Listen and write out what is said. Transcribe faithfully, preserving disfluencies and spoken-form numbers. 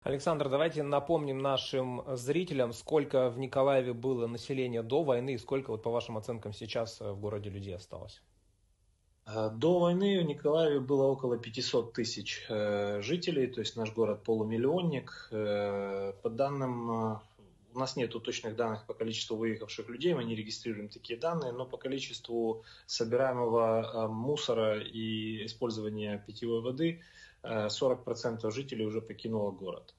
Александр, давайте напомним нашим зрителям, сколько в Николаеве было населения до войны и сколько, вот по вашим оценкам, сейчас в городе людей осталось. До войны в Николаеве было около пятьсот тысяч жителей, то есть наш город полумиллионник. По данным, у нас нет точных данных по количеству выехавших людей, мы не регистрируем такие данные, но по количеству собираемого мусора и использования питьевой воды сорок процентов жителей уже покинуло город.